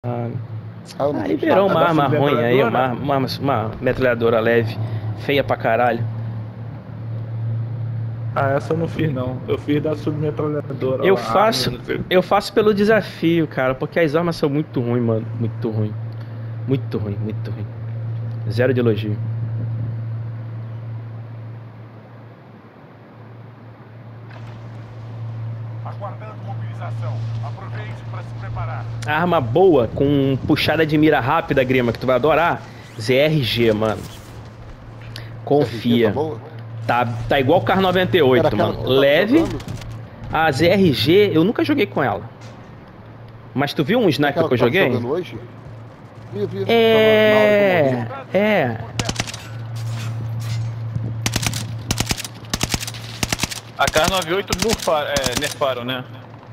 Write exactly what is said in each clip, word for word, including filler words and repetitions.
Ah, Ah, eu não ah, vi. liberou uma Tá arma dando ruim aí, uma, metralhadora? uma, uma metralhadora leve, feia pra caralho. Ah, essa eu não fiz não. Eu fiz da submetralhadora Eu lá, a arma, faço, não sei. eu faço pelo desafio, cara, porque as armas são muito ruins, mano, muito ruim, muito ruim, muito ruim. Zero de elogio. Aguardando mobilização. Aproveite para se preparar. Arma boa, com puxada de mira rápida, Grima, que tu vai adorar. Z R G, mano. Confia. Tá boa? Tá, tá igual o Kar noventa e Era oito, aquela mano. que eu tava Leve. jogando? A Z R G, eu nunca joguei com ela. Mas tu viu um sniper Aquela que eu tava joguei? jogando hoje? Vi, vi. É. Tava na hora que eu morri. É. A Kar noventa e oito nerfaram, é, nerfaram, né?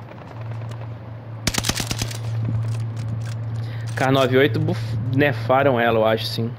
Kar noventa e oito buf... nerfaram ela, eu acho, sim.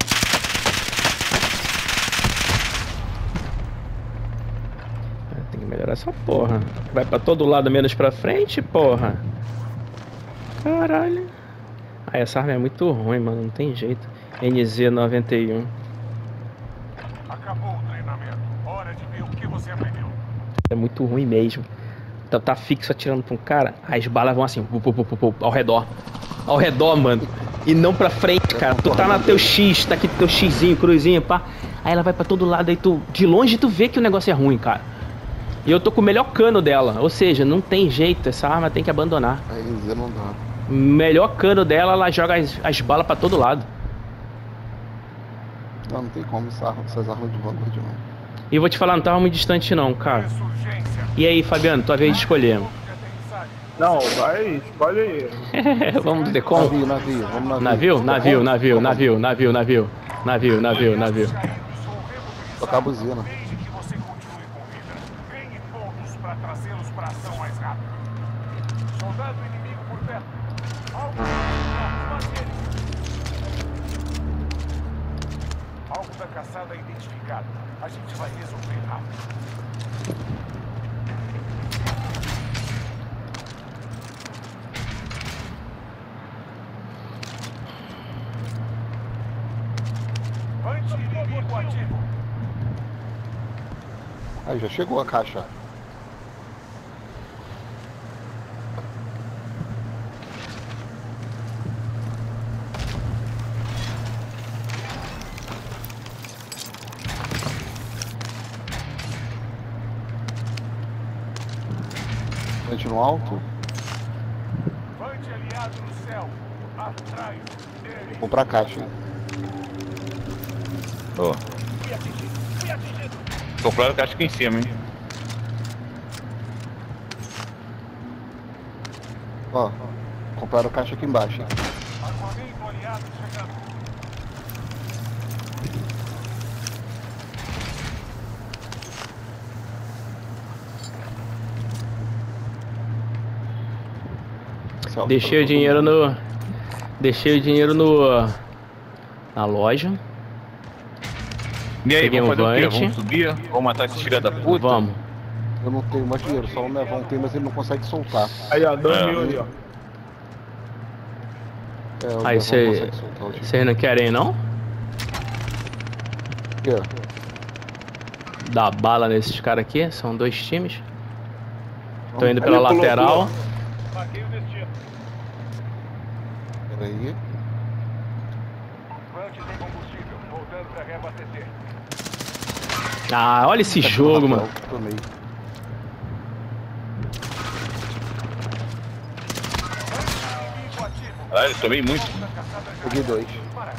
Tem que melhorar essa porra. Vai pra todo lado, menos pra frente, porra. Caralho. Ah, essa arma é muito ruim, mano. Não tem jeito. N Z noventa e um. Acabou o treinamento. Hora de ver o que você aprendeu. É muito ruim mesmo. Tá, tá fixo atirando pra um cara. As balas vão assim, pu, pu, pu, pu, pu, ao redor. Ao redor, mano. E não pra frente, cara. Tu tá no teu X, tá aqui teu Xzinho, cruzinho, pá. Aí ela vai pra todo lado, aí tu. De longe tu vê que o negócio é ruim, cara. E eu tô com o melhor cano dela. Ou seja, não tem jeito. Essa arma tem que abandonar. Aí Z não dá. Melhor cano dela, ela joga as, as balas pra todo lado. Não, não tem como essa arma, essas armas de Vanguard não. E eu vou te falar, não tava muito distante não, cara. Insurgência. E aí, Fabiano, tua vez de escolher. Fogo de aterrissagem. Não, vai, escolhe aí. Vamos do decom? Navio, navio, vamos navio. Navio? Navio, navio, navio, navio, navio. Navio, navio, navio. Tocar a buzina. Desde que você continue com vida. Ganhe pontos para trazê-los para ação mais rápido. Soldado inimigo por perto. Alvo mate eles. Alvo da caçada identificado. A gente vai resolver rápido. Anti-inimigo ativo. Aí já chegou a caixa. Frente no alto. Vante aliado no céu. Atrás dele. Vou comprar a caixa. Ó. Fui atingido. Fui atingido. Compraram a caixa aqui em cima, hein? Ó, compraram a caixa aqui embaixo. Hein? Armamento aliado chegando. Celso, Deixei pra o dinheiro todo mundo. no... Deixei o dinheiro no... Na loja. E aí, Peguei vamos um fazer o quê? vante. Vamos subir? Vamos matar esse filho da puta? Vamos. Eu não tenho mais dinheiro, só o Nevão tem, mas ele não consegue soltar. Aí, ó, dois É. mil ali, ó. É, o Aí Nevão cê- não consegue soltar o dinheiro. Vocês não querem, não? Aqui, ó. Dar bala nesses caras aqui. São dois times. Tô indo pela Aí, pulou, lateral. pulou. Marquei o destino. Peraí. Vante tem combustível. Voltando para reabastecer. Ah, olha esse Tá aqui jogo, no mano. papel, Tomei. Inimigo ativo. Caralho, tomei muito. Da caçada já. Peguei dois. Para.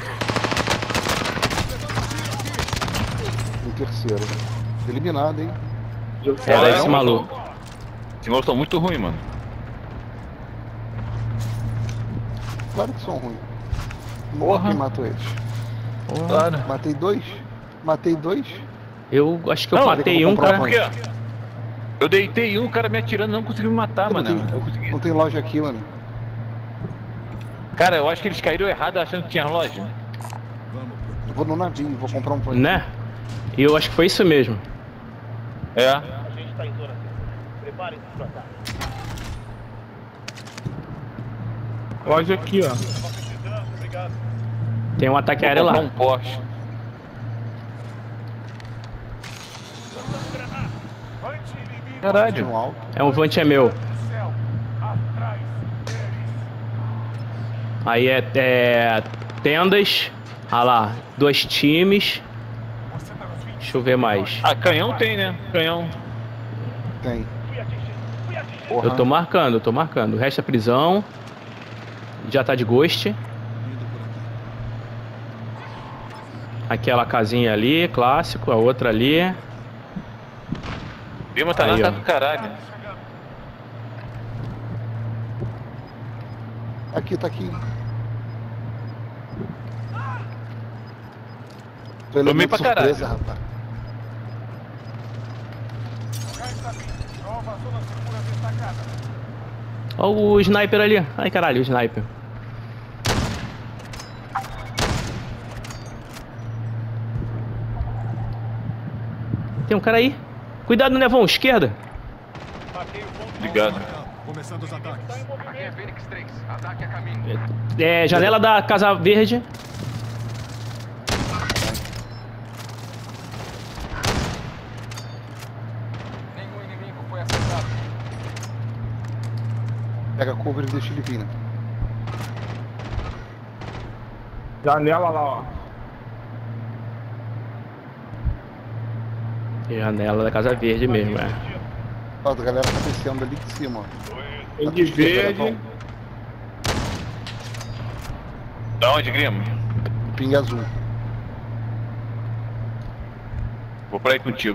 Um terceiro. Eliminado, hein? Era Caralho, esse maluco. Esse maluco tá muito ruim, mano. Claro que são ruins. Porra. Quem matou eles? Claro. Matei dois? Matei dois? Eu acho que eu Não, matei eu vou um, comprar cara. Por quê? Eu deitei um, o cara me atirando não conseguiu me matar, não, mano. tem, Eu consegui. não tem loja aqui, mano. Cara, eu acho que eles caíram errado achando que tinha loja. Eu vou no navio, vou comprar um pão. Né? E eu acho que foi isso mesmo. É. A gente tá em zona. Preparem-se para ataque. Loja aqui, ó. Tem um ataque aéreo lá. Um Porsche. Caralho. No alto. É um Vante é meu. Aí é, é tendas. Ah lá, dois times. Deixa eu ver mais. Ah, canhão tem, né? Canhão. Tem. Porra. Eu tô marcando, eu tô marcando. O resto é prisão. Já tá de ghost. Aquela casinha ali, clássico. A outra ali. Prima tá Aí, na ó. casa do caralho. Aqui, tá aqui. Tô Tomei pra caralho. surpresa, rapaz. Ó o sniper ali. Ai, caralho, o sniper. Tem um cara aí. Cuidado, Nevão, esquerda. Obrigado. Começando os ataques. Aqui é Fênix três. Ataque a caminho. É, janela da Casa Verde. Nenhum inimigo foi acertado. Pega a cover e deixa ele vir, né? Janela lá, ó. Janela da Casa Verde mesmo, é. Ó, a galera tá descendo ali de cima, ó. Tem Tá de tudo esquerda, verde. Nevão. Da onde, Grimo? Ping azul. Vou pra aí contigo.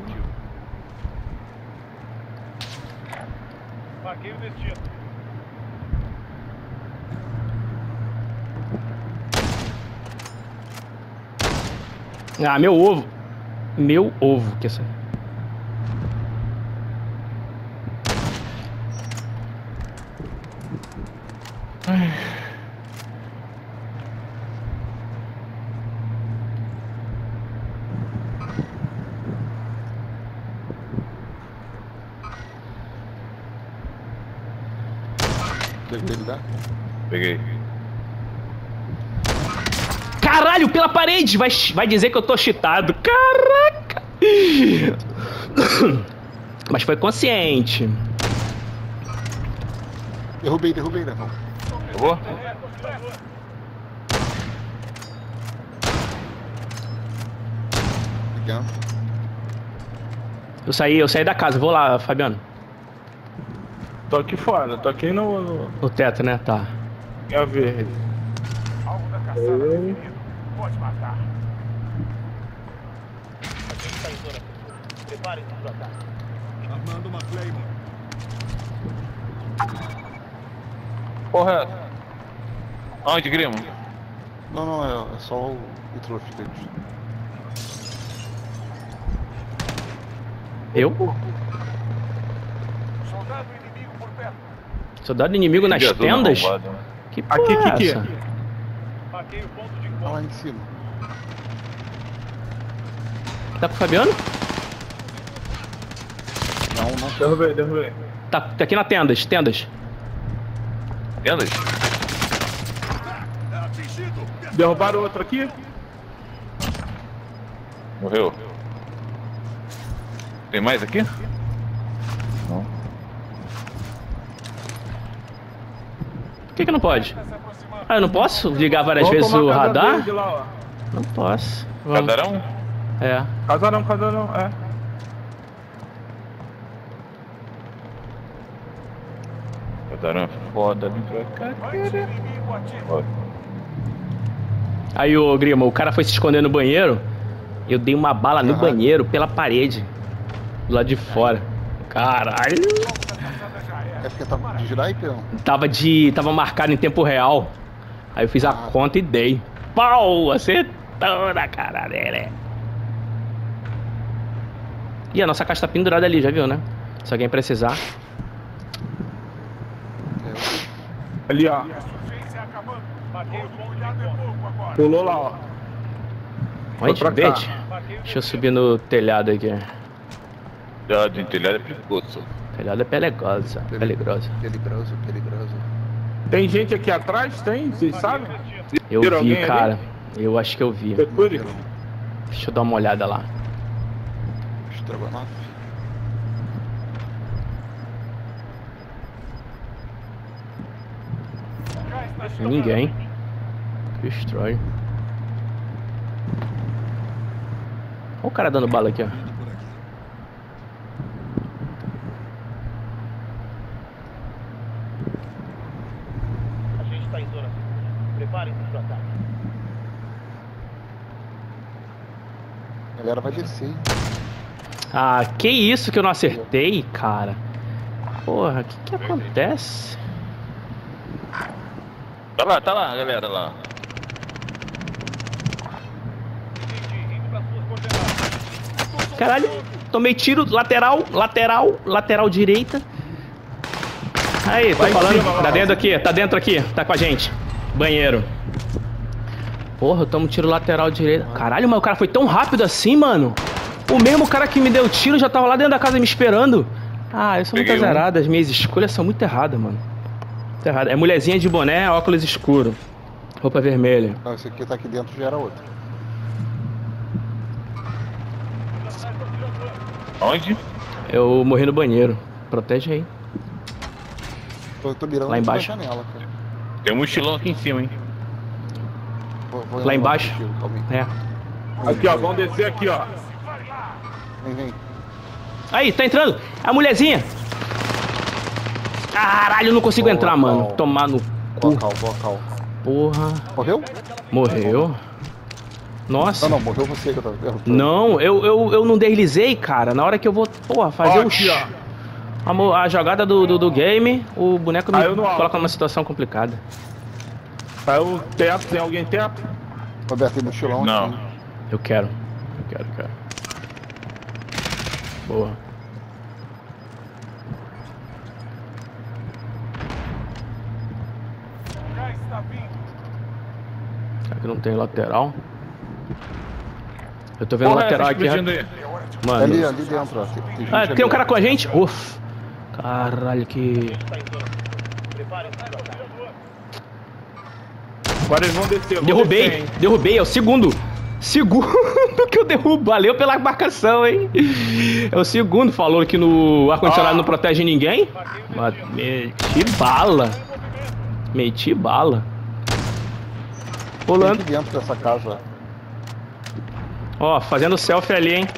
Marquei o destino. Ah, meu ovo. Meu ovo, que essa. Deve ele dar. Peguei. Caralho, pela parede! Vai, vai dizer que eu tô cheatado. Caraca! Mas foi consciente. Derrubei, derrubei, Nevão. Eu vou? Ligando. Eu saí, eu saí da casa. Vou lá, Fabiano. Tô aqui fora, tô aqui no. no... No teto, né? Tá. É verde. Alvo da caçada definido. Pode matar. Preparem-se para o ataque. Armando uma Claymore. Porra. Onde, Grimo? Não, não, é, é só o, o trouxa deles. Eu? Soldado inimigo por perto. Soldado inimigo nas Viador tendas? arrombado, né? Que porra Aqui, é aqui, essa? aqui. Marquei o ponto de Tá encontro. lá em cima. Tá com o Fabiano? Não, não. Derrubei, derrubei. Tá, tá aqui na tendas, tendas. Tendas? É atingido. Derrubaram outro aqui? Morreu. Tem mais aqui? Não. Por que que não pode? Ah, eu não posso ligar várias Vamos vezes tomar o casa radar? verde lá, ó. Não posso. Vamos. Cadarão? É. Casarão, casarão, é. Cadarão é foda, vem pra cá. Inimigo ativo. Ó, Aí, ô Grima, o cara foi se esconder no banheiro. Eu dei uma bala no Aham. banheiro pela parede. Do lado de fora. Caralho. É porque tá de sniper, não? Tava de. Tava marcado em tempo real. Aí eu fiz a Ah. conta e dei. Pau! Acertou na cara dele. E a nossa caixa tá pendurada ali, já viu, né? Se alguém precisar. Ali, ó. Suspense acabando. Marquei o ponto de encontro agora. Pulou lá, ó. Onde? pra cá. Verde? Marquei o Deixa eu subir no telhado aqui. telhado em telhado é perigoso. Telhado é pelegosa. Peligrosa. Peligroso, peligroso. Tem gente aqui atrás? Tem? Vocês sabem? Eu Viram vi, alguém cara. ali? Eu acho que eu vi. Procure. Deixa eu dar uma olhada lá. Estrogonofe. Ninguém. Que estranho. Olha o cara dando bala aqui, ó. A gente está em zona segura. Preparem-se para o ataque. A galera vai descer, hein? Ah, que isso que eu não acertei, cara. Porra, o que que acontece? Tá lá, tá lá, galera, lá. Caralho, tomei tiro, lateral, lateral, lateral direita. Aí, tô Vai em falando, cima, tá vai. dentro aqui, tá dentro aqui, tá com a gente. Banheiro. Porra, eu tomo tiro lateral direita. Caralho, mas o cara foi tão rápido assim, mano. O mesmo cara que me deu tiro já tava lá dentro da casa me esperando. Ah, eu sou muito Peguei um. azarado, as minhas escolhas são muito erradas, mano. Muito errado. É mulherzinha de boné, óculos escuro. Roupa vermelha. Não, esse aqui tá aqui dentro, já era outro. Onde? Eu morri no banheiro. Protege aí. Tô, tô mirando Lá aqui na embaixo. janela, cara. Tem um mochilão aqui em cima, hein? Vou- vou Lá levar embaixo. contigo, calma aí. É. Aqui, ó. Vamos descer aqui, ó. Vem, vem. Aí, tá entrando. A mulherzinha. Caralho, eu não consigo Boa, entrar, mano. calma. Tomar no cu. Boa cal, boa cal. Porra. Morreu? Morreu. Nossa. Não, não, morreu você que eu tava vendo. Não, eu, eu, eu não deslizei, cara. Na hora que eu vou, porra, fazer Ó, o... aqui, sh- ó. A, mo- a jogada do, do, do game, o boneco me Caiu no alto. coloca numa situação complicada. Tá o teto, tem alguém teto? Roberto, tem mochilão Não. aqui. Eu quero. Eu quero, quero. Boa. Já está vindo. Será que não tem lateral? Eu tô vendo Porra, lateral tá aqui. explodindo aí. Mano. Ali, ali dentro, ó. Tem, tem gente Ah, ali, tem um ó. cara com a gente? Uf. Caralho, que... Está em zona segura. Preparem-se para o ataque. Agora eles vão descer. eu vou Derrubei, descer, hein? derrubei, é o segundo. Segundo que eu derrubo, valeu pela marcação, hein? É o segundo, falou que no ar-condicionado Ah. não protege ninguém. Mas meti bala. Meti bala. Tem Pulando. aqui dentro dessa casa. Ó, fazendo selfie ali, hein?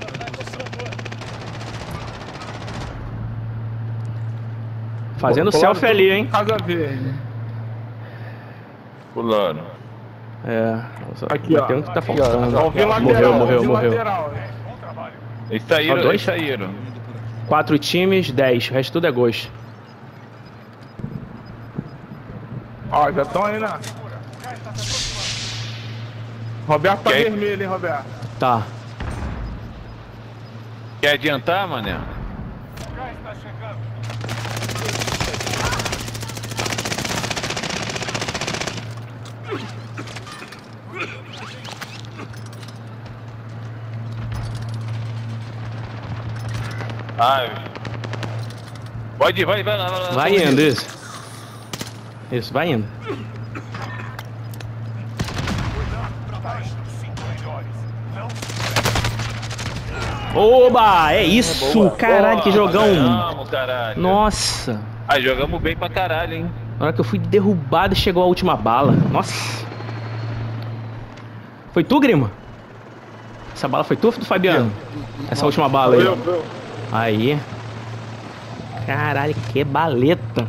Fazendo Pularam selfie ali, hein? Casa verde. Pulando. É, só- Aqui, mas ó. tem um que tá Aqui, ó. faltando. Vamos ver lateral. Morreu, morreu, vamos ver morreu. lateral, né? Eles saíram, Só dois? eles saíram. Quatro times, dez. O resto tudo é ghost. Ó, já estão aí na. Roberto tá Quer- vermelho, hein, Roberto? Tá. Quer adiantar, mané? Já está chegando. Ai. Pode ir, vai, vai lá. Vai, lá. Vai indo, isso. Isso, vai indo. Oba! É isso! Caralho, que jogão! Vamos, caralho. Nossa! Ah, jogamos bem pra caralho, hein? Na hora que eu fui derrubado, chegou a última bala. Nossa! Foi tu, Grima? Essa bala foi tu ou foi do Fabiano? Essa última bala aí. Eu, eu. Aí. Caralho, que baleta.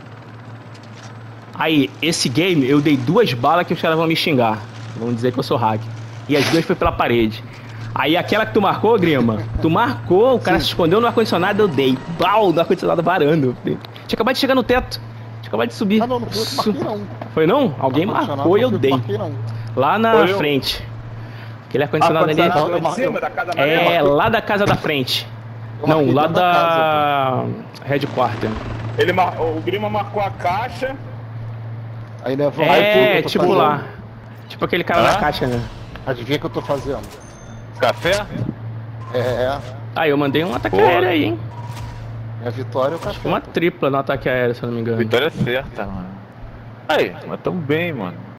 Aí, esse game eu dei duas balas que os caras vão me xingar. Vão dizer que eu sou hack. E as duas foi pela parede. Aí aquela que tu marcou, Grima, tu marcou, o cara se escondeu no ar-condicionado, eu dei. Pau, no ar-condicionado varando. Tinha acabado de chegar no teto. Tinha acabado de subir. Ah, não, não foi eu que marquei, não. Foi não? Alguém marcou e eu Não dei. marquei, não. Lá na Foi eu. frente. Aquele ar-condicionado ali. Ar-condicionado lá Eu de marquei. cima da casa amarela. É, lá da casa da frente. Eu Não, marquei lá dentro casa, da Headquarter. Ele mar... O Grima marcou a caixa. pô. Aí, né, vamos- É, aí, pô, eu tô tipo fazendo. lá. Tipo aquele cara Hã? da caixa, né? Adivinha o que eu tô fazendo? Café? É, Aí eu mandei um ataque Boa. aéreo aí, hein? é a vitória e o café. Uma tripla no ataque aéreo, se eu não me engano. Vitória certa, mano. Aí, mas tamo bem, mano.